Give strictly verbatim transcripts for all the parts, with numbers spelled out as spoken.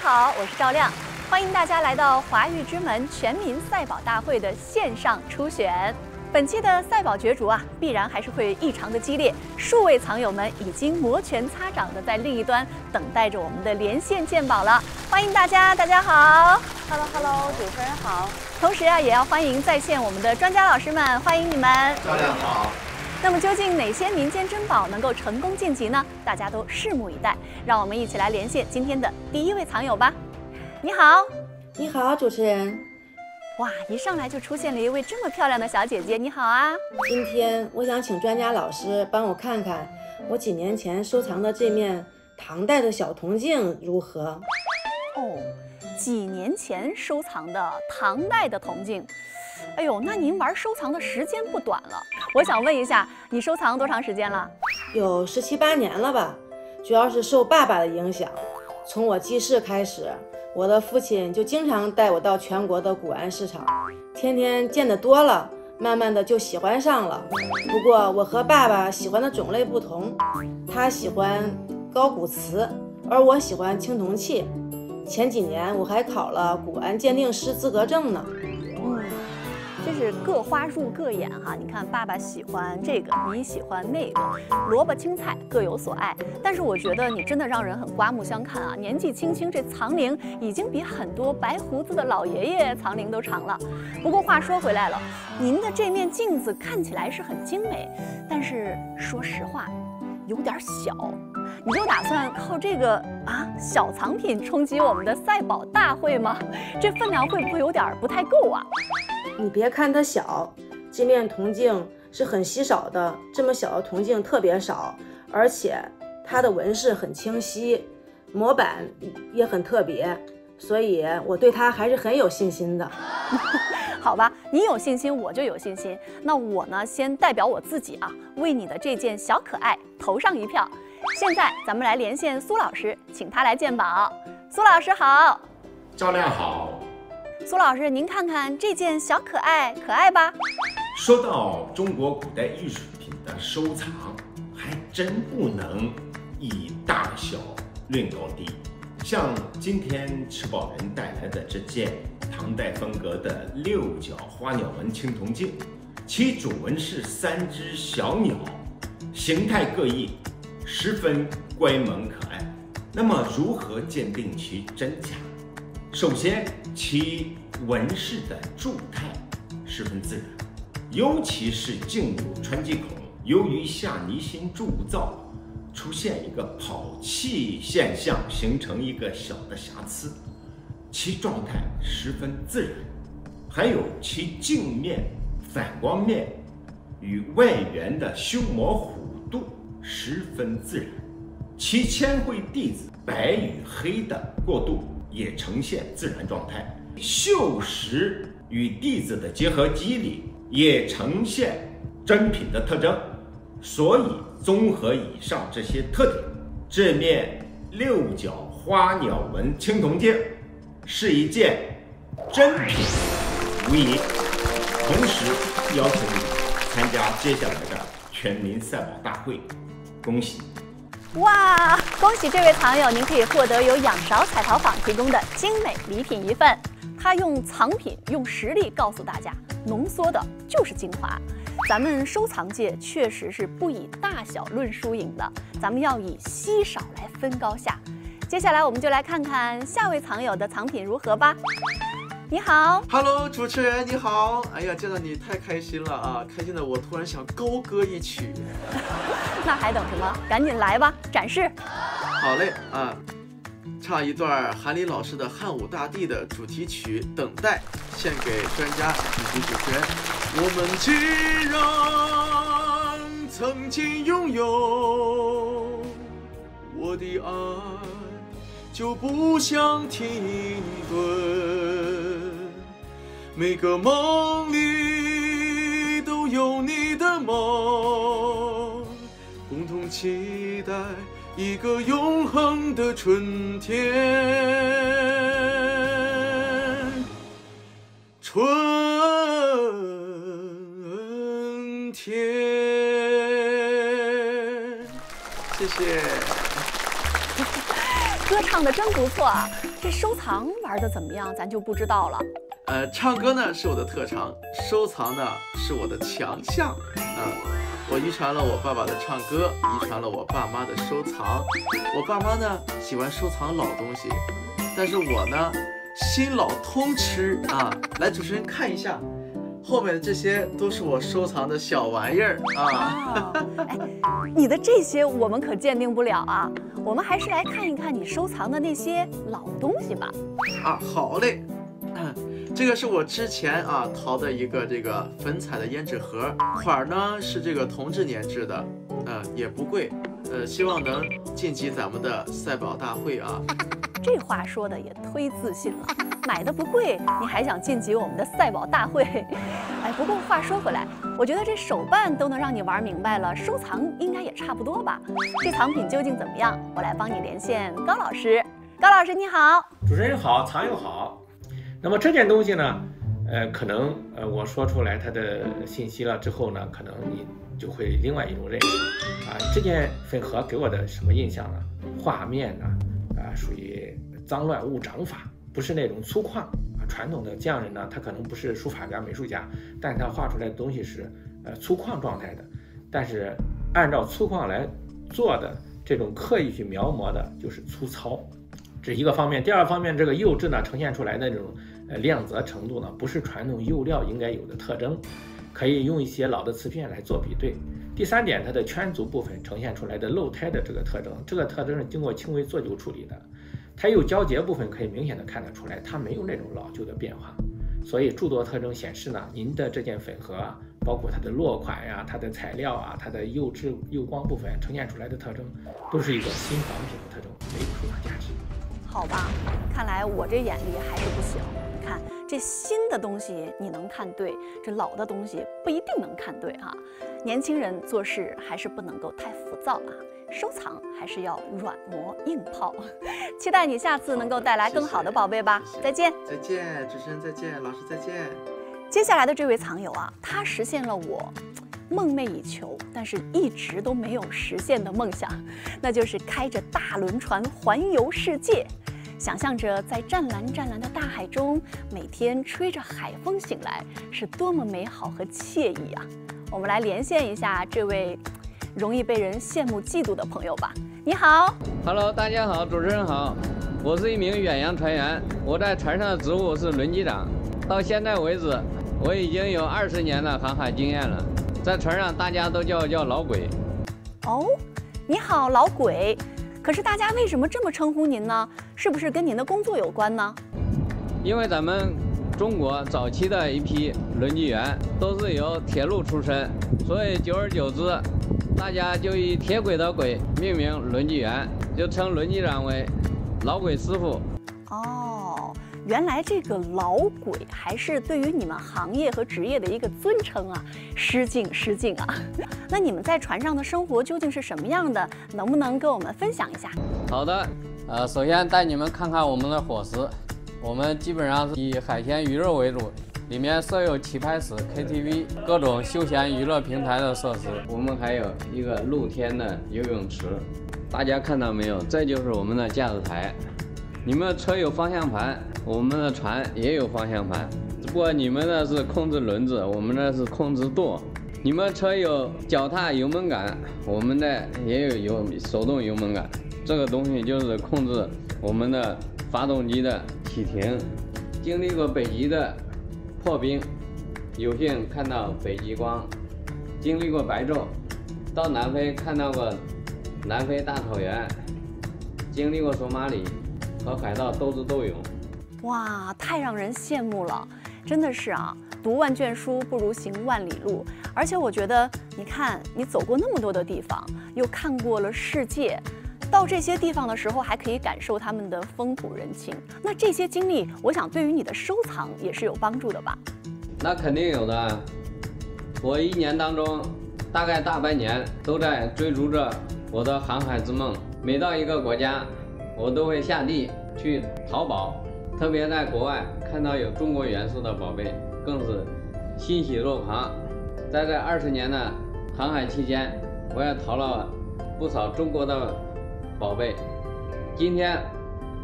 好，我是赵亮，欢迎大家来到华育之门全民赛跑大会的线上初选。本期的赛跑角逐啊，必然还是会异常的激烈。数位藏友们已经摩拳擦掌的在另一端等待着我们的连线鉴宝了。欢迎大家，大家好 ，Hello Hello， 主持人好。 同时啊，也要欢迎在线我们的专家老师们，欢迎你们。 赵亮好。 那么究竟哪些民间珍宝能够成功晋级呢？大家都拭目以待。让我们一起来连线今天的第一位藏友吧。你好， 你好，主持人。 哇，一上来就出现了一位这么漂亮的小姐姐，你好啊！ 今天我想请专家老师帮我看看，我几年前收藏的这面唐代的小铜镜如何？ 哦，几年前收藏的唐代的铜镜。哎呦，那您玩收藏的时间不短了。我想问一下，你收藏多长时间了？ 有十七八年了吧，主要是受爸爸的影响。从我记事开始，我的父亲就经常带我到全国的古玩市场，天天见得多了，慢慢的就喜欢上了。不过我和爸爸喜欢的种类不同，他喜欢高古瓷，而我喜欢青铜器。前几年我还考了古玩鉴定师资格证呢。 嗯，真是各花入各眼哈！你看，爸爸喜欢这个，你喜欢那个，萝卜青菜各有所爱。但是我觉得你真的让人很刮目相看啊！年纪轻轻，这藏龄已经比很多白胡子的老爷爷藏龄都长了。不过话说回来了，您的这面镜子看起来是很精美，但是说实话，有点小。你就打算靠这个啊小藏品冲击我们的赛跑大会吗？这分量会不会有点不太够啊？ 你别看它小，这面铜镜是很稀少的，这么小的铜镜特别少，而且它的纹饰很清晰，模板也很特别，所以我对它还是很有信心的。 好吧，你有信心，我就有信心。那我呢，先代表我自己啊，为你的这件小可爱投上一票。现在咱们来连线苏老师，请他来鉴宝。苏老师好。 赵亮好。 苏老师，您看看这件小可爱，可爱吧？ 说到中国古代艺术品的收藏，还真不能以大小论高低。像今天持宝人带来的这件唐代风格的六角花鸟纹青铜镜，其主纹是三只小鸟，形态各异，十分乖萌可爱。那么如何鉴定其真假？首先，其纹饰的铸态十分自然，尤其是镜有穿击孔，由于下泥芯铸造，出现一个跑气现象，形成一个小的瑕疵，其状态十分自然。还有其镜面、反光面与外缘的修磨弧度十分自然，其铅绘地子白与黑的过渡也呈现自然状态，锈蚀与地子的结合肌理也呈现真品的特征。所以综合以上这些特点，这面六角花鸟纹青铜镜是一件真品无疑。同时邀请你参加接下来的全民赛跑大会，恭喜！ 哇，恭喜这位藏友，您可以获得由仰韶彩陶坊提供的精美礼品一份。他用藏品、用实力告诉大家，浓缩的就是精华。咱们收藏界确实是不以大小论输赢的，咱们要以稀少来分高下。接下来我们就来看看下位藏友的藏品如何吧。你好 ，Hello， 主持人你好。哎呀，见到你太开心了啊！开心的我突然想高歌一曲。 那还等什么？赶紧来吧，展示。 好嘞啊，唱一段韩林老师的《汉武大帝》的主题曲《等待》，献给专家以及主持人。我们既然曾经拥有我的爱，就不想停顿。每个梦里都有你的梦，共同期待一个永恒的春天。春天，谢谢。 歌唱的真不错啊，这收藏玩的怎么样，咱就不知道了。 呃，唱歌呢是我的特长，收藏呢是我的强项。啊、呃，我遗传了我爸爸的唱歌，遗传了我爸妈的收藏。我爸妈呢喜欢收藏老东西，但是我呢新老通吃啊。来，主持人看一下，后面的这些都是我收藏的小玩意儿啊。 哦、哎，你的这些我们可鉴定不了啊，我们还是来看一看你收藏的那些老东西吧。 啊，好嘞。嗯，这个是我之前啊淘的一个这个粉彩的胭脂盒，款呢是这个同治年制的，呃也不贵，呃希望能晋级咱们的赛宝大会啊。 这话说的也忒自信了，买的不贵，你还想晋级我们的赛宝大会？哎，不过话说回来，我觉得这手办都能让你玩明白了，收藏应该也差不多吧？这藏品究竟怎么样？我来帮你连线高老师。高老师你好。 主持人好，藏友好。那么这件东西呢，呃，可能呃我说出来它的信息了之后呢，可能你就会另外一种认识啊。这件粉盒给我的什么印象呢？画面呢，啊，属于脏乱无章法，不是那种粗犷啊。传统的匠人呢，他可能不是书法家、美术家，但是他画出来的东西是呃粗犷状态的，但是按照粗犷来做的这种刻意去描摹的，就是粗糙。这是一个方面，第二方面，这个釉质呢呈现出来的这种呃亮泽程度呢，不是传统釉料应该有的特征，可以用一些老的瓷片来做比对。第三点，它的圈足部分呈现出来的漏胎的这个特征，这个特征是经过轻微做旧处理的。它有交接部分，可以明显的看得出来，它没有那种老旧的变化。所以诸多特征显示呢，您的这件粉盒啊，包括它的落款呀、它的材料啊、它的釉质、釉光部分呈现出来的特征，都是一个新仿品的特征，没有收藏价值。 好吧，看来我这眼力还是不行。你看这新的东西你能看对，这老的东西不一定能看对哈。年轻人做事还是不能够太浮躁啊，收藏还是要软磨硬泡。期待你下次能够带来更好的宝贝吧。 谢谢再见， 再见，主持人再见，老师再见。 接下来的这位藏友啊，他实现了我梦寐以求，但是一直都没有实现的梦想，那就是开着大轮船环游世界。想象着在湛蓝湛蓝的大海中，每天吹着海风醒来，是多么美好和惬意啊！我们来连线一下这位容易被人羡慕嫉妒的朋友吧。你好 ，Hello， 大家好，主持人好，我是一名远洋船员，我在船上的职务是轮机长，到现在为止，我已经有二十年的航海经验了，在船上大家都叫我叫老鬼。 哦，你好，老鬼。可是大家为什么这么称呼您呢？是不是跟您的工作有关呢？ 因为咱们中国早期的一批轮机员都是由铁路出身，所以久而久之，大家就以铁轨的轨命名轮机员，就称轮机长为老鬼师傅。 哦，原来这个老鬼还是对于你们行业和职业的一个尊称啊，失敬失敬啊！那你们在船上的生活究竟是什么样的？能不能跟我们分享一下？ 好的，呃，首先带你们看看我们的伙食，我们基本上是以海鲜鱼肉为主，里面设有棋牌室、K T V 各种休闲娱乐平台的设施，我们还有一个露天的游泳池。大家看到没有？这就是我们的驾驶台。你们车有方向盘，我们的船也有方向盘，只不过你们的是控制轮子，我们的是控制舵。你们车有脚踏油门杆，我们的也有油手动油门杆。这个东西就是控制我们的发动机的启停。经历过北极的破冰，有幸看到北极光；经历过白昼，到南非看到过南非大草原；经历过索马里，和海盗斗智斗勇。 哇，太让人羡慕了！真的是啊，读万卷书不如行万里路。而且我觉得，你看，你走过那么多的地方，又看过了世界，到这些地方的时候，还可以感受他们的风土人情。那这些经历，我想对于你的收藏也是有帮助的吧？ 那肯定有的。我一年当中，大概大半年都在追逐着我的航海之梦。每到一个国家，我都会下地去淘宝，特别在国外看到有中国元素的宝贝，更是欣喜若狂。在这二十年的航海期间，我也淘了不少中国的宝贝。今天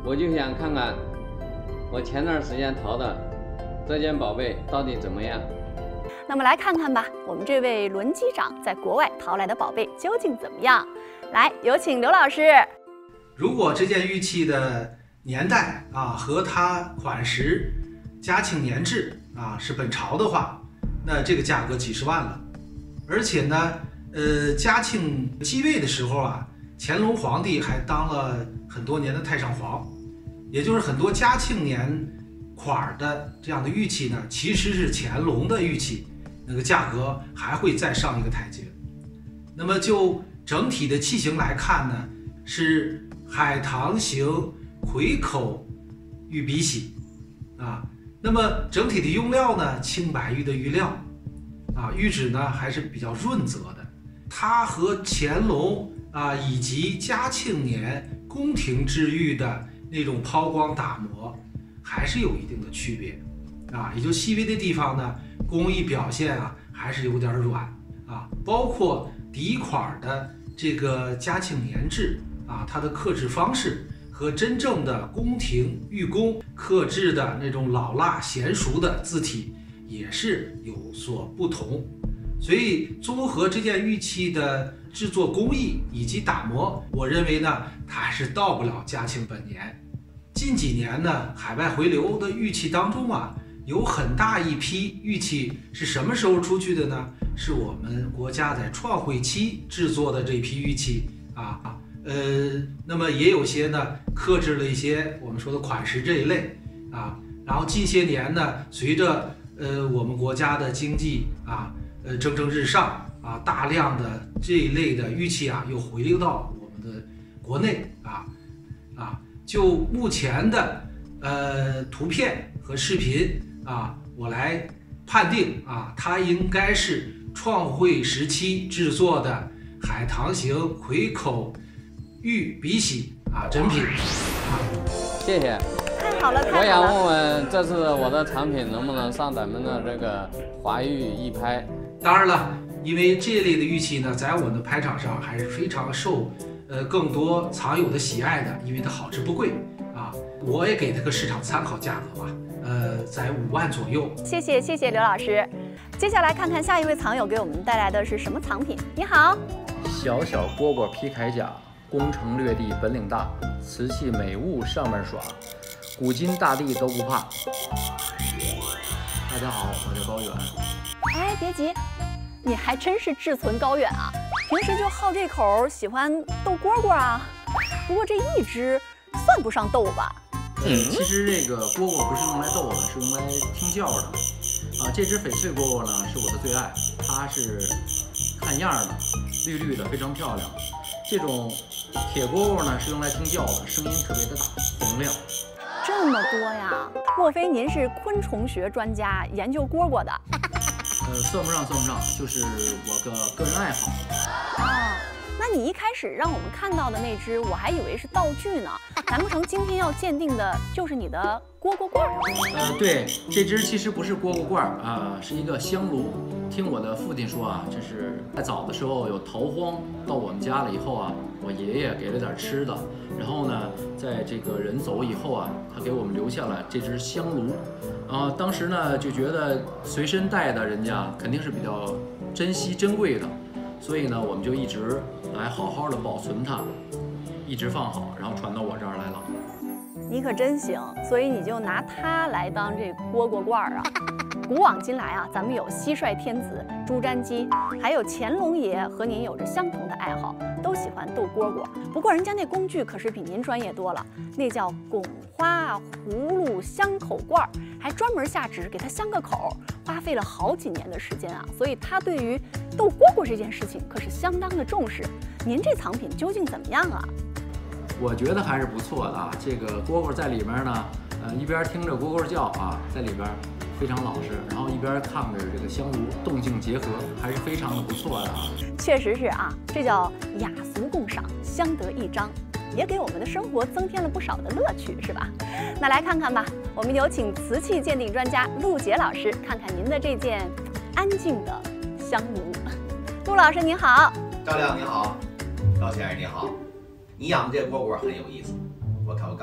我就想看看我前段时间淘的这件宝贝到底怎么样。 那么来看看吧，我们这位轮机长在国外淘来的宝贝究竟怎么样？来，有请刘老师。 如果这件玉器的年代啊和它款式、嘉庆年制啊是本朝的话，那这个价格几十万了。而且呢，呃，嘉庆继位的时候啊，乾隆皇帝还当了很多年的太上皇，也就是很多嘉庆年款的这样的玉器呢，其实是乾隆的玉器，那个价格还会再上一个台阶。那么就整体的器型来看呢，是海棠型葵口玉鼻玺啊。那么整体的用料呢，青白玉的玉料啊，玉质呢还是比较润泽的。它和乾隆啊以及嘉庆年宫廷制玉的那种抛光打磨还是有一定的区别啊，也就细微的地方呢，工艺表现啊还是有点软啊，包括底款的这个嘉庆年制啊，它的刻制方式和真正的宫廷玉工刻制的那种老辣娴熟的字体也是有所不同。所以综合这件玉器的制作工艺以及打磨，我认为呢，它还是到不了嘉庆本年。近几年呢，海外回流的玉器当中啊，有很大一批玉器是什么时候出去的呢？是我们国家在创汇期制作的这批玉器啊，呃，那么也有些呢刻制了一些我们说的款式这一类啊，然后近些年呢，随着呃我们国家的经济啊，呃蒸蒸日上啊，大量的这一类的玉器啊又回流到我们的国内啊啊，就目前的呃图片和视频啊，我来判定啊，它应该是创汇时期制作的海棠型葵口玉鼻玺啊真品啊， 谢谢。 太好了，太好了。 我想问问，这次我的产品能不能上咱们的这个华玉一拍？ 当然了，因为这类的玉器呢，在我们的拍场上还是非常受呃更多藏友的喜爱的，因为它好吃不贵啊。我也给它个市场参考价格吧，呃，在五万左右。 谢谢谢谢刘老师。接下来看看下一位藏友给我们带来的是什么藏品。你好， 小小蝈蝈皮铠甲，攻城略地本领大，瓷器美物上面耍，古今大帝都不怕。大家好，我叫高远。 哎，别急，你还真是志存高远啊！平时就好这口，喜欢斗蝈蝈啊。不过这一只算不上斗吧？ 嗯，其实这个蝈蝈不是用来斗的，是用来听叫的。啊，这只翡翠蝈蝈呢是我的最爱，它是看样的，绿绿的，非常漂亮。这种铁蝈蝈呢是用来听叫的，声音特别的大，洪亮。 这么多呀？莫非您是昆虫学专家，研究蝈蝈的？ 呃，算不上，算不上，就是我个个人爱好。 哦，那你一开始让我们看到的那只，我还以为是道具呢。难不成今天要鉴定的就是你的蝈蝈罐？ 呃，对，这只其实不是蝈蝈罐啊，是一个香炉。听我的父亲说啊，这是在早的时候有逃荒到我们家了以后啊，我爷爷给了点吃的，然后呢，在这个人走以后啊，他给我们留下了这只香炉。啊，当时呢就觉得随身带的人家肯定是比较珍惜珍贵的，所以呢我们就一直来好好的保存它，一直放好，然后传到我这儿来了。 你可真行，所以你就拿它来当这蝈蝈罐啊！古往今来啊，咱们有蟋蟀天子朱瞻基，还有乾隆爷和您有着相同的爱好，都喜欢斗蝈蝈。不过人家那工具可是比您专业多了，那叫拱花葫芦香口罐，还专门下纸给它镶个口，花费了好几年的时间啊。所以他对于斗蝈蝈这件事情可是相当的重视。您这藏品究竟怎么样啊？ 我觉得还是不错的啊，这个蝈蝈在里面呢，呃，一边听着蝈蝈叫啊，在里边非常老实，然后一边看着这个香炉，动静结合，还是非常的不错的啊。 确实是啊，这叫雅俗共赏，相得益彰，也给我们的生活增添了不少的乐趣，是吧？那来看看吧，我们有请瓷器鉴定专家陆杰老师，看看您的这件安静的香炉。陆老师您好。 赵亮你好，高先生你好。你养的这蝈蝈很有意思，我可我告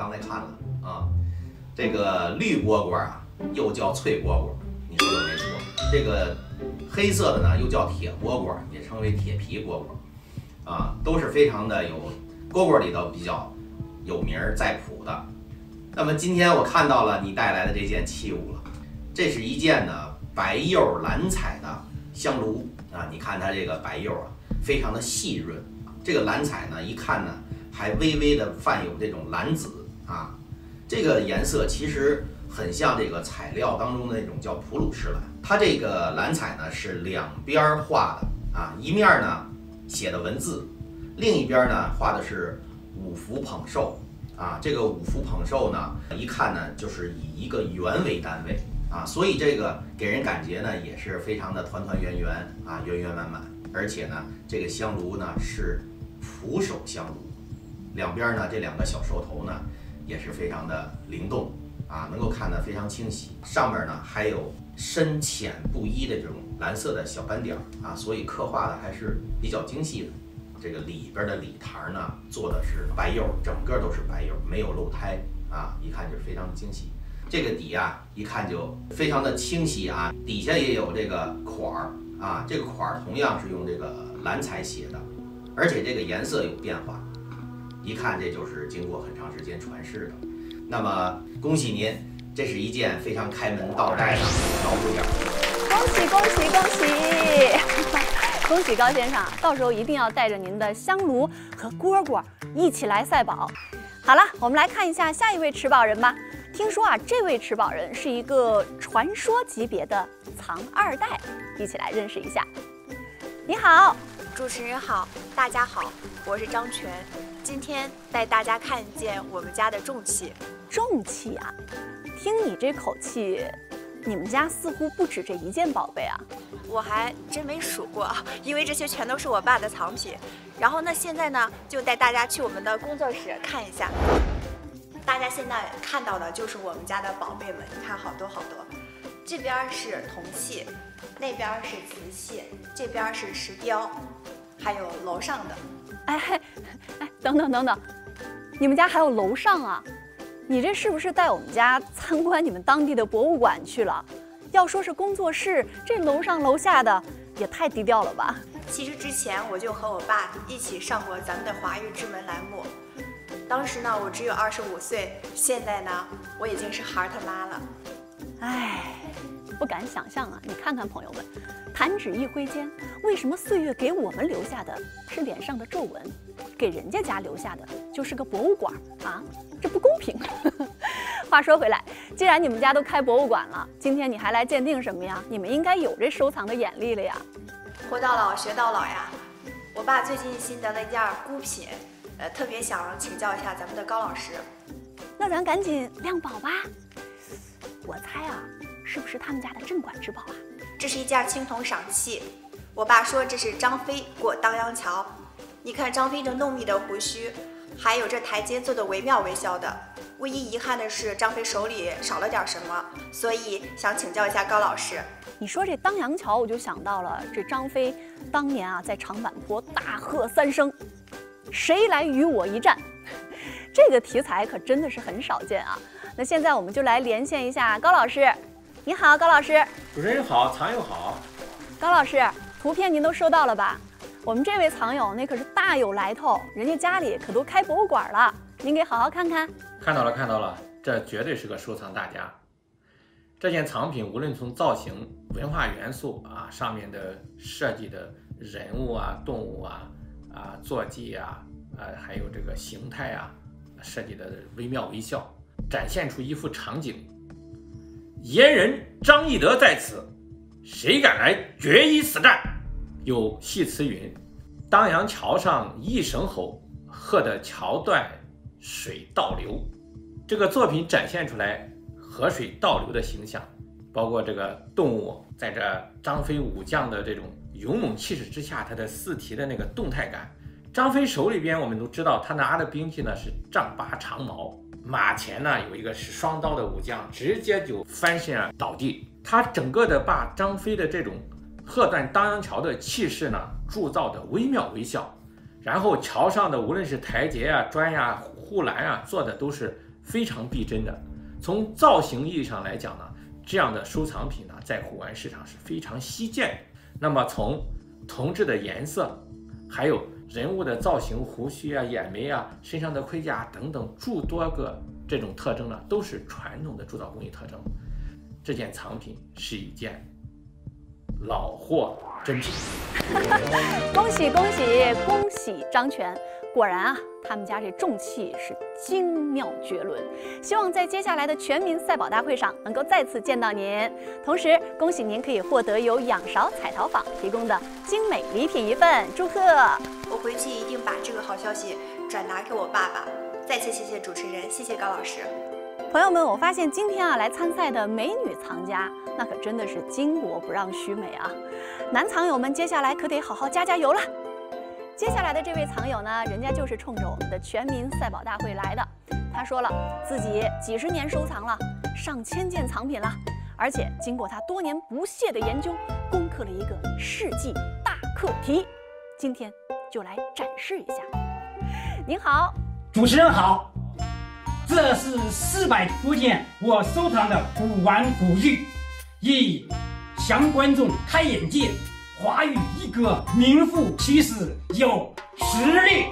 刚才看了啊，这个绿蝈蝈啊，又叫脆蝈蝈，你说的没错。这个黑色的呢，又叫铁蝈蝈，也称为铁皮蝈蝈，啊，都是非常的有蝈蝈里头比较有名在谱的。那么今天我看到了你带来的这件器物了，这是一件呢白釉蓝彩的香炉啊，你看它这个白釉啊，非常的细润，这个蓝彩呢，一看呢还微微的泛有这种蓝紫啊，这个颜色其实很像这个材料当中的那种叫普鲁士蓝。它这个蓝彩呢是两边画的啊，一面呢写的文字，另一边呢画的是五福捧寿啊。这个五福捧寿呢，一看呢就是以一个圆为单位啊，所以这个给人感觉呢也是非常的团团圆圆啊，圆圆满满。而且呢，这个香炉呢是扶手香炉，两边呢这两个小兽头呢也是非常的灵动啊，能够看得非常清晰。上面呢还有深浅不一的这种蓝色的小斑点啊，所以刻画的还是比较精细的。这个里边的礼堂呢做的是白釉，整个都是白釉，没有漏胎啊，一看就是非常精细。这个底啊一看就非常的清晰啊，底下也有这个款儿啊，这个款儿同样是用这个蓝彩写的，而且这个颜色有变化，一看这就是经过很长时间传世的。那么恭喜您，这是一件非常开门到寨的老物件。 恭喜恭喜恭喜！恭喜高先生，到时候一定要带着您的香炉和蝈蝈一起来赛宝。好了，我们来看一下下一位持宝人吧。听说啊，这位持宝人是一个传说级别的藏二代，一起来认识一下。你好， 主持人好，大家好，我是张全，今天带大家看见我们家的重器。 重器啊，听你这口气，你们家似乎不止这一件宝贝啊。 我还真没数过，因为这些全都是我爸的藏品。然后呢，现在呢，就带大家去我们的工作室看一下。大家现在看到的就是我们家的宝贝们，你看好多好多。这边是铜器，那边是瓷器，这边是石雕，还有楼上的。 哎哎，等等等等，你们家还有楼上啊？你这是不是带我们家参观你们当地的博物馆去了？要说是工作室，这楼上楼下的也太低调了吧？ 其实之前我就和我爸一起上过咱们的华语之门栏目，当时呢我只有二十五岁，现在呢我已经是孩儿他妈了。 唉，不敢想象啊！你看看朋友们，弹指一挥间，为什么岁月给我们留下的是脸上的皱纹，给人家家留下的就是个博物馆啊？这不公平！话说回来，既然你们家都开博物馆了，今天你还来鉴定什么呀？你们应该有这收藏的眼力了呀！ 活到老学到老呀！我爸最近新得了一件孤品，呃，特别想请教一下咱们的高老师。 那咱赶紧亮宝吧！我猜啊，是不是他们家的镇馆之宝啊？ 这是一件青铜赏器，我爸说这是张飞过当阳桥。你看张飞这浓密的胡须，还有这台阶做的惟妙惟肖的。唯一遗憾的是张飞手里少了点什么，所以想请教一下高老师。 你说这当阳桥，我就想到了这张飞当年啊，在长坂坡大喝三声：“谁来与我一战？”这个题材可真的是很少见啊。那现在我们就来连线一下高老师。你好，高老师。 主持人好，藏友好。 高老师，图片您都收到了吧？我们这位藏友那可是大有来头，人家家里可都开博物馆了，您给好好看看。 看到了，看到了，这绝对是个收藏大家。这件藏品无论从造型、文化元素啊，上面的设计的人物啊、动物啊、啊坐骑啊、啊还有这个形态啊，设计的惟妙惟肖，展现出一幅场景。燕人张翼德在此，谁敢来决一死战？有戏词云：当阳桥上一声吼，喝得桥断水倒流。这个作品展现出来河水倒流的形象，包括这个动物在这张飞武将的这种勇猛气势之下，他的四蹄的那个动态感。张飞手里边我们都知道，他拿的兵器呢是丈八长矛，马前呢有一个是双刀的武将，直接就翻身啊倒地。他整个的把张飞的这种喝断当阳桥的气势呢铸造的惟妙惟肖，然后桥上的无论是台阶啊、砖呀、护栏啊，做的都是非常逼真的。从造型意义上来讲呢，这样的收藏品呢，在古玩市场是非常稀见的。那么从铜制的颜色，还有人物的造型、胡须啊、眼眉啊、身上的盔甲等等诸多个这种特征呢，都是传统的铸造工艺特征。这件藏品是一件老货真品。 恭喜恭喜恭喜张全！果然啊，他们家这重器是精妙绝伦。希望在接下来的全民赛宝大会上能够再次见到您。同时，恭喜您可以获得由仰韶彩陶坊提供的精美礼品一份，祝贺！ 我回去一定把这个好消息转达给我爸爸。再次谢谢主持人，谢谢高老师。 朋友们，我发现今天啊来参赛的美女藏家，那可真的是巾帼不让须眉啊！男藏友们，接下来可得好好加加油了。接下来的这位藏友呢，人家就是冲着我们的全民赛宝大会来的。他说了，自己几十年收藏了，上千件藏品了，而且经过他多年不懈的研究，攻克了一个世纪大课题。今天就来展示一下。您好， 主持人好。这是四百多件我收藏的古玩古玉，以向观众开眼界，华语一哥名副其实，有实力。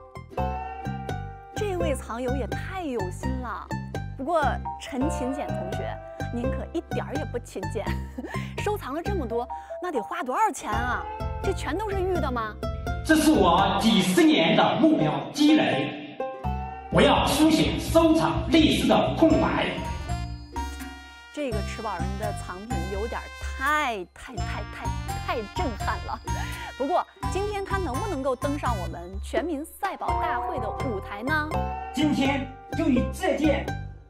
这位藏友也太有心了。不过陈勤俭同学，您可一点儿也不勤俭，收藏了这么多，那得花多少钱啊？这全都是玉的吗？ 这是我几十年的目标积累。我要书写收藏历史的空白。 这个吃饱人的藏品有点太太太太太震撼了。不过今天他能不能够登上我们全民赛宝大会的舞台呢？ 今天就以这件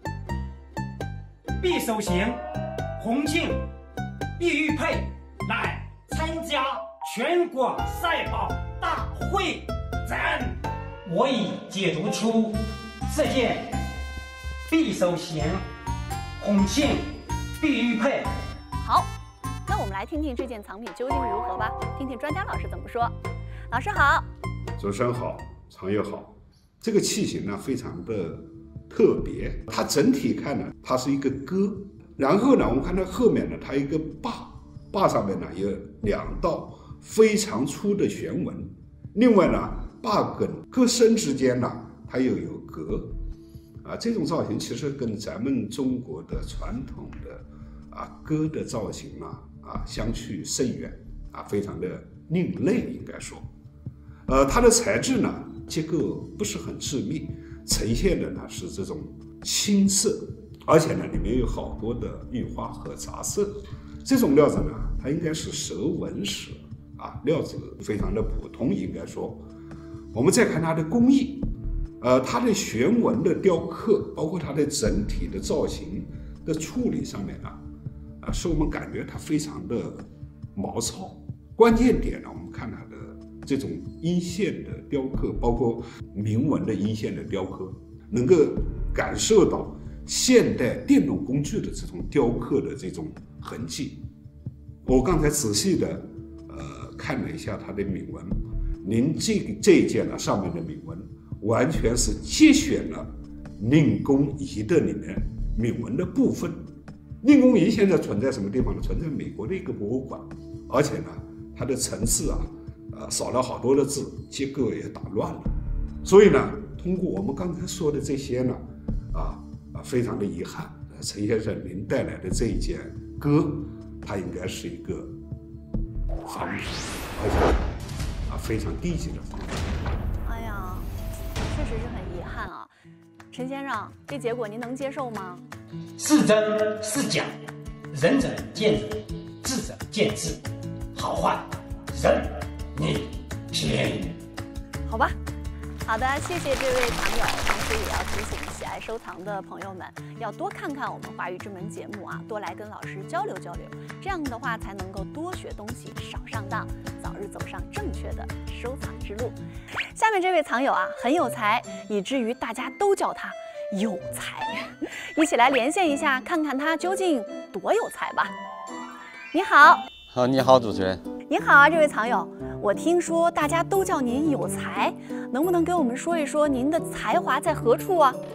匕首形红庆碧玉佩来参加全国赛宝大会展。我已解读出这件匕首形红庆碧玉佩。 好，那我们来听听这件藏品究竟如何吧，听听专家老师怎么说。老师好。 主持人好，藏友好。这个器型呢非常的特别，它整体看呢，它是一个戈，然后呢，我们看到后面呢，它一个把，把上面呢有两道非常粗的旋纹，另外呢。把跟戈身之间呢，它又有格，啊，这种造型其实跟咱们中国的传统的啊戈的造型啊啊相去甚远啊，非常的另类，应该说，呃，它的材质呢结构不是很致密，呈现的呢是这种青色，而且呢里面有好多的玉花和杂色，这种料子呢它应该是蛇纹石啊，料子非常的普通，应该说。我们再看它的工艺，呃，它的旋纹的雕刻，包括它的整体的造型的处理上面呢，啊，使我们感觉它非常的毛糙。关键点呢，我们看它的这种阴线的雕刻，包括铭文的阴线的雕刻，能够感受到现代电动工具的这种雕刻的这种痕迹。我刚才仔细的呃看了一下它的铭文。您这个这一件呢，上面的铭文完全是节选了宁公仪的里面铭文的部分。宁公仪现在存在什么地方呢？存在美国的一个博物馆，而且呢，它的层次啊，呃，少了好多的字，结构也打乱了。所以呢，通过我们刚才说的这些呢，啊啊，非常的遗憾，陈先生您带来的这一件戈，它应该是一个仿品，而且。非常低级的方法。 哎呀，确实是很遗憾啊，陈先生，这结果您能接受吗？ 是真是假，仁者见仁，智者见智，好坏任你评。 好吧，好的，谢谢这位藏友，同时也要提醒喜爱收藏的朋友们，要多看看我们华语之门节目啊，多来跟老师交流交流，这样的话才能够多学东西，少上当，早日走上正确的收藏之路。下面这位藏友啊，很有才，以至于大家都叫他有才。一起来连线一下，看看他究竟多有才吧。你好。 好，你好，主持人。 你好啊，这位藏友，我听说大家都叫您有才，能不能给我们说一说您的才华在何处啊？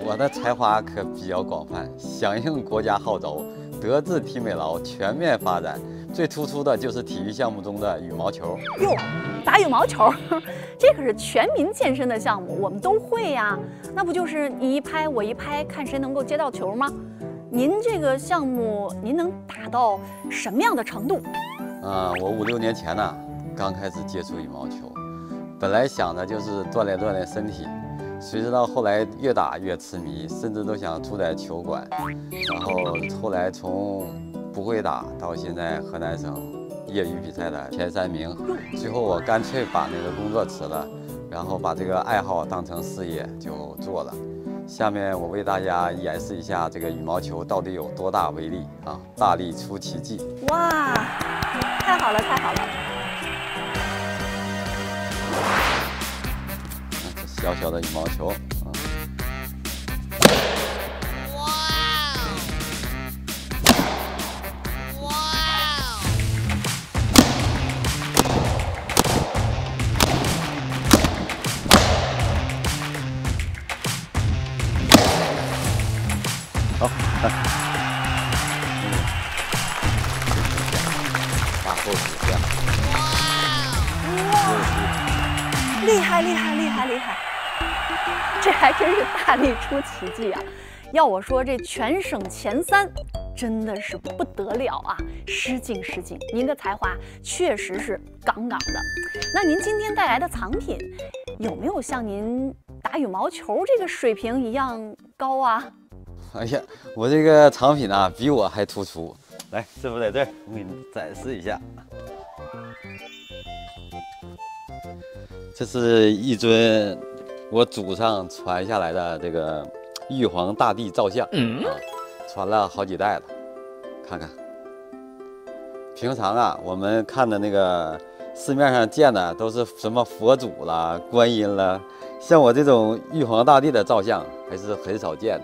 我的才华可比较广泛，响应国家号召，德智体美劳全面发展。最突出的就是体育项目中的羽毛球。 哟，打羽毛球，这可是全民健身的项目，我们都会呀。那不就是你一拍我一拍，看谁能够接到球吗？您这个项目，您能打到什么样的程度？ 啊，我五六年前呢，刚开始接触羽毛球，本来想着就是锻炼锻炼身体。谁知道后来越打越痴迷，甚至都想住在球馆。然后后来从不会打到现在河南省业余比赛的前三名，最后我干脆把那个工作辞了，然后把这个爱好当成事业就做了。下面我为大家演示一下这个羽毛球到底有多大威力啊！大力出奇迹！ 哇，太好了，太好了！ 小小的羽毛球，啊，哇！哇！好，看，打后指下， 哇！厉害，厉害，厉害，厉害！这还真是大力出奇迹啊！要我说，这全省前三真的是不得了啊！失敬失敬，您的才华确实是杠杠的。那您今天带来的藏品，有没有像您打羽毛球这个水平一样高啊？ 哎呀，我这个藏品啊，比我还突出。来，师傅在这儿，我给你展示一下。这是一尊我祖上传下来的这个玉皇大帝造像，嗯、啊，传了好几代了。看看，平常啊，我们看的那个市面上见的都是什么佛祖啦、观音啦，像我这种玉皇大帝的造像还是很少见的。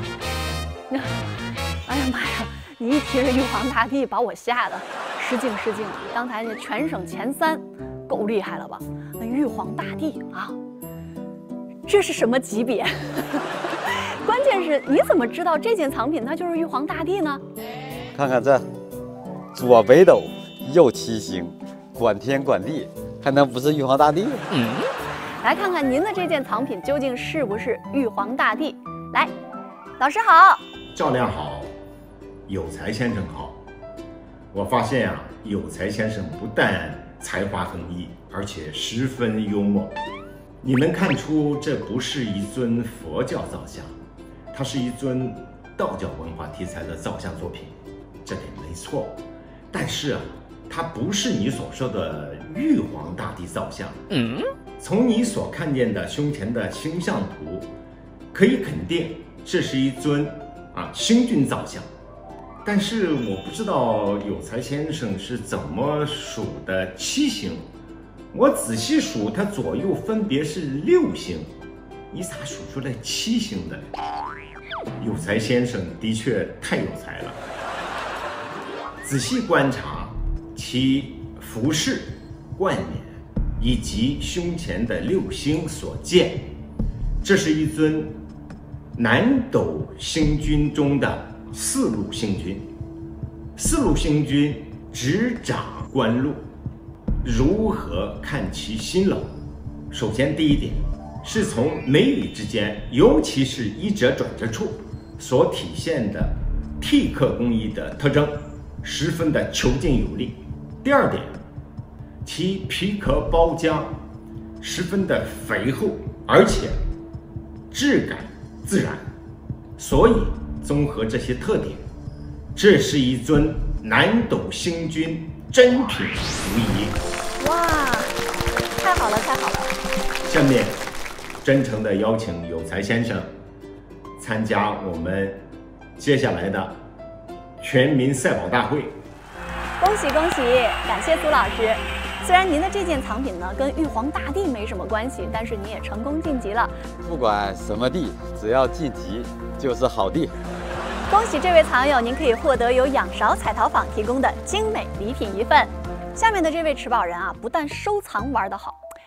哎呀妈呀！你一提这玉皇大帝，把我吓得失敬失敬。刚才那全省前三，够厉害了吧？那玉皇大帝啊，这是什么级别？关键是你怎么知道这件藏品它就是玉皇大帝呢？ 看看这，左北斗，右七星，管天管地，还能不是玉皇大帝？嗯， 来看看您的这件藏品究竟是不是玉皇大帝？来，老师好， 教练好，有才先生好。我发现啊，有才先生不但才华横溢，而且十分幽默。你能看出这不是一尊佛教造像，它是一尊道教文化题材的造像作品，这点没错。但是啊，它不是你所说的玉皇大帝造像。嗯，从你所看见的胸前的星象图，可以肯定这是一尊啊星君造像。但是我不知道有才先生是怎么数的七星，我仔细数，它左右分别是六星，你咋数出来七星的呢？有才先生的确太有才了。仔细观察其服饰、冠冕以及胸前的六星所见，这是一尊南斗星君中的四路星君。四路星君执掌官禄，如何看其辛劳？首先，第一点是从眉宇之间，尤其是衣褶转折处所体现的剔刻工艺的特征，十分的遒劲有力。第二点，其皮壳包浆十分的肥厚，而且质感自然。所以综合这些特点，这是一尊南斗星君珍品无疑。 哇，太好了，太好了！ 下面真诚地邀请有才先生参加我们接下来的全民赛跑大会。 恭喜恭喜！感谢苏老师。虽然您的这件藏品呢跟玉皇大帝没什么关系，但是你也成功晋级了。 不管什么地，只要晋级就是好地。 恭喜这位藏友，您可以获得由仰韶彩陶坊提供的精美礼品一份。下面的这位持宝人啊，不但收藏玩得好，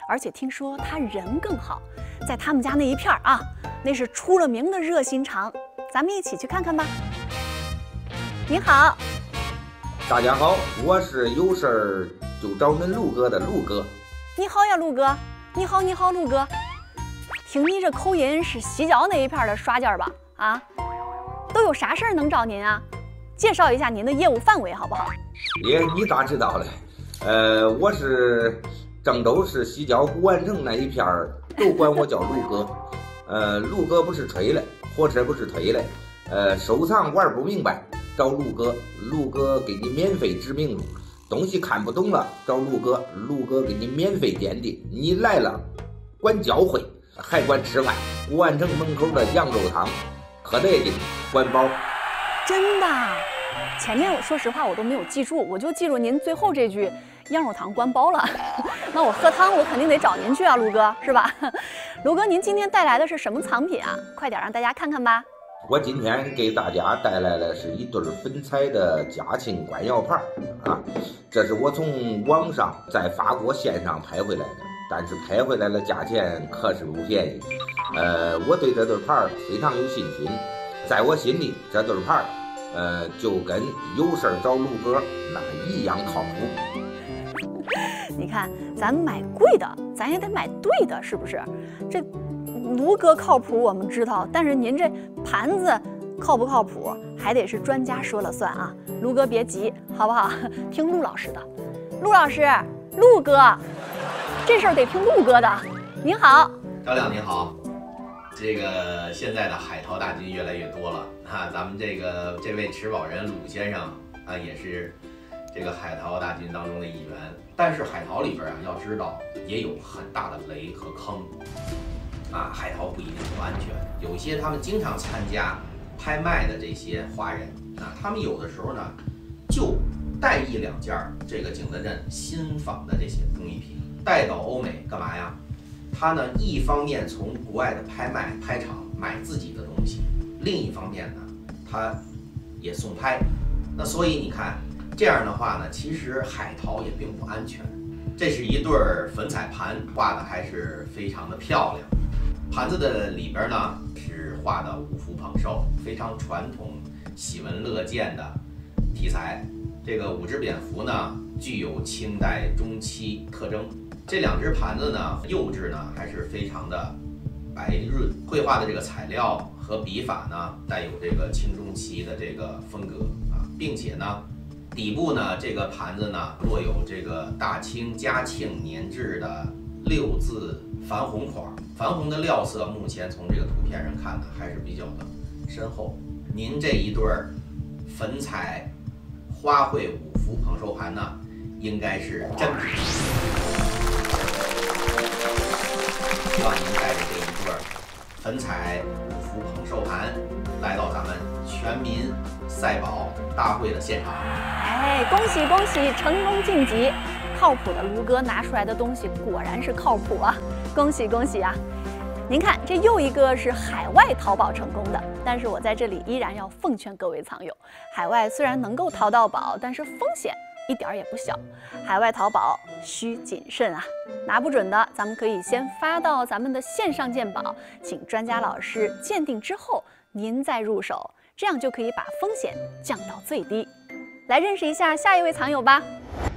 而且听说他人更好，在他们家那一片儿啊，那是出了名的热心肠。咱们一起去看看吧。您好， 大家好，我是有事儿就找恁陆哥的陆哥。 你好呀，陆哥。你好，你好，陆哥。听你这口音是西郊那一片的耍家吧？啊，都有啥事儿能找您啊？介绍一下您的业务范围好不好？ 耶，你咋知道嘞？呃，我是郑州市西郊古玩城那一片儿，都管我叫陆哥。呃，陆哥不是吹嘞，火车不是推嘞。呃，收藏玩不明白，找陆哥，陆哥给你免费指明路。东西看不懂了，找陆哥，陆哥给你免费鉴定。你来了，管教诲，还管吃饭。古玩城门口的羊肉汤，可得劲，管饱。 真的？前面我说实话我都没有记住，我就记住您最后这句羊肉汤管饱了。那我喝汤我肯定得找您去啊，陆哥，是吧？陆哥，您今天带来的是什么藏品啊？快点让大家看看吧。 我今天给大家带来的是一对粉彩的嘉庆官窑盘啊，这是我从网上在法国线上拍回来的，但是拍回来的价钱可是不便宜。呃，我对这对盘非常有信心，在我心里这对盘呃，就跟有事找陆哥那一样靠谱。 你看，咱买贵的，咱也得买对的，是不是？这卢哥靠谱我们知道，但是您这盘子靠不靠谱，还得是专家说了算啊。卢哥别急，好不好？听陆老师的。陆老师，陆哥，这事儿得听陆哥的。您好， 赵亮您好。这个现在的海淘大金越来越多了啊，咱们这个这位持宝人鲁先生啊，也是这个海淘大金当中的一员。但是海淘里边啊，要知道也有很大的雷和坑啊，海淘不一定不安全。有一些他们经常参加拍卖的这些华人啊，他们有的时候呢就带一两件这个景德镇新仿的这些工艺品带到欧美干嘛呀？他呢一方面从国外的拍卖拍场买自己的东西，另一方面呢他也送拍。那所以你看这样的话呢，其实海淘也并不安全。这是一对粉彩盘，画的还是非常的漂亮。盘子的里边呢是画的五福捧寿，非常传统喜闻乐见的题材。这个五只蝙蝠呢具有清代中期特征。这两只盘子呢釉质呢还是非常的白润，绘画的这个材料和笔法呢带有这个清中期的这个风格啊，并且呢底部呢这个盘子呢落有这个大清嘉庆年制的六字矾红框。矾红的料色目前从这个图片上看呢还是比较的深厚。您这一对粉彩花卉五福捧寿盘呢应该是真品。希望您带着这一对粉彩五福捧寿盘来到咱们全民赛宝大会的现场。 哎，恭喜恭喜，成功晋级！靠谱的卢哥拿出来的东西果然是靠谱啊！恭喜恭喜啊！您看，这又一个是海外淘宝成功的，但是我在这里依然要奉劝各位藏友，海外虽然能够淘到宝，但是风险一点也不小，海外淘宝需谨慎啊！拿不准的，咱们可以先发到咱们的线上鉴宝，请专家老师鉴定之后，您再入手，这样就可以把风险降到最低。来认识一下下一位藏友吧。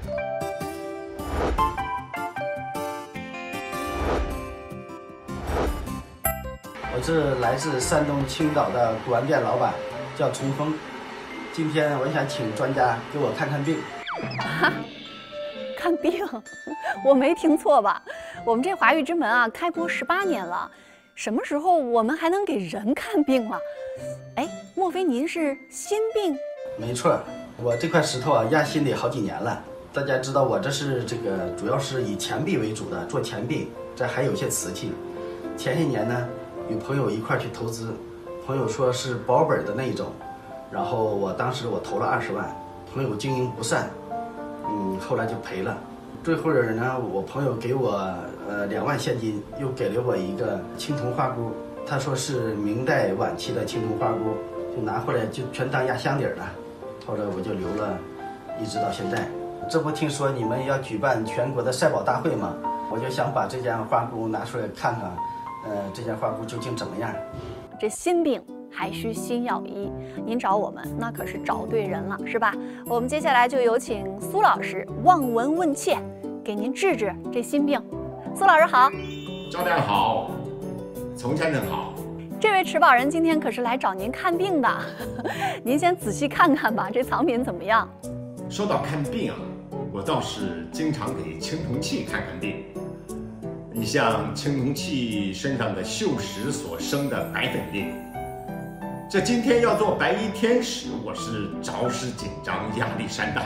我是来自山东青岛的古玩店老板，叫崇峰。今天我想请专家给我看看病。 啊，看病？我没听错吧？我们这华玉之门啊，开播十八年了，什么时候我们还能给人看病了？哎，莫非您是心病？ 没错，我这块石头啊压心里好几年了。大家知道我这是这个主要是以钱币为主的，做钱币，这还有些瓷器。前些年呢，与朋友一块去投资，朋友说是保本的那一种，然后我当时我投了二十万，朋友经营不善，嗯，后来就赔了。最后呢，我朋友给我呃两万现金，又给了我一个青铜花箍，他说是明代晚期的青铜花箍，就拿回来就全当压箱底了。后来我就留了，一直到现在。这不听说你们要举办全国的赛宝大会吗？ 我就想把这件花菇拿出来看看，呃，这件花菇究竟怎么样。 这心病还需心药医，您找我们那可是找对人了，是吧？我们接下来就有请苏老师望闻问切，给您治治这心病。苏老师好。 赵大夫好，丛先生好。 这位持宝人今天可是来找您看病的，您先仔细看看吧，这藏品怎么样？ 说到看病啊，我倒是经常给青铜器看看病。你像青铜器身上的锈蚀所生的白粉病，这今天要做白衣天使，我是着实紧张，压力山大。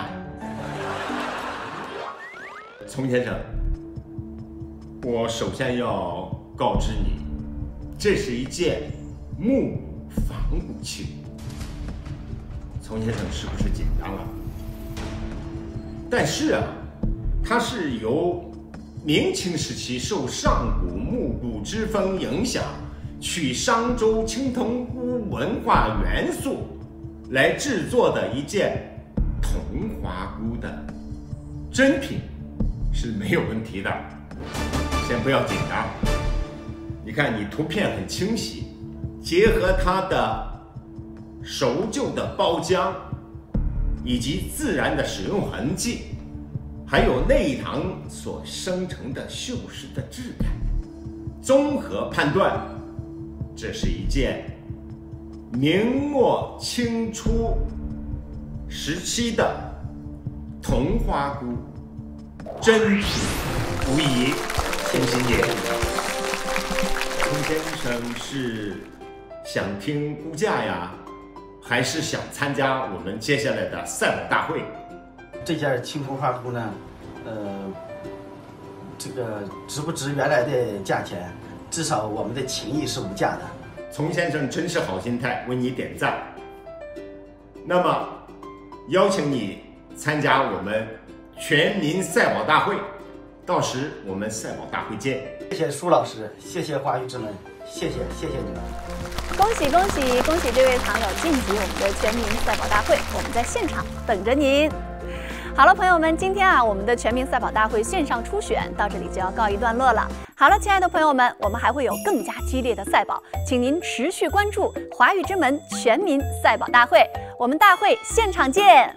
丛先生，我首先要告知你，这是一件木仿古器。丛先生是不是紧张了？但是啊，它是由明清时期受上古木骨之风影响，取商周青铜菇文化元素来制作的一件铜花菇的真品，是没有问题的。先不要紧张，你看你图片很清晰，结合它的熟旧的包浆以及自然的使用痕迹，还有内糖所生成的锈蚀的质感，综合判断，这是一件明末清初时期的铜花菇真品无疑。谢谢您。丛先生是想听估价呀，还是想参加我们接下来的赛宝大会？ 这件青铜花菇呢，呃，这个值不值原来的价钱？至少我们的情谊是无价的。 丛先生真是好心态，为你点赞。那么，邀请你参加我们全民赛宝大会，到时我们赛宝大会见。 谢谢苏老师，谢谢华语之门，谢谢谢谢你们。 恭喜恭喜恭喜这位藏友晋级我们的全民赛宝大会，我们在现场等着您。好了，朋友们，今天啊，我们的全民赛宝大会线上初选到这里就要告一段落了。好了，亲爱的朋友们，我们还会有更加激烈的赛宝，请您持续关注华语之门全民赛宝大会，我们大会现场见。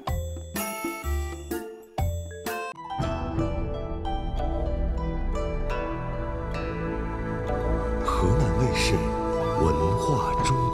河南卫视文化中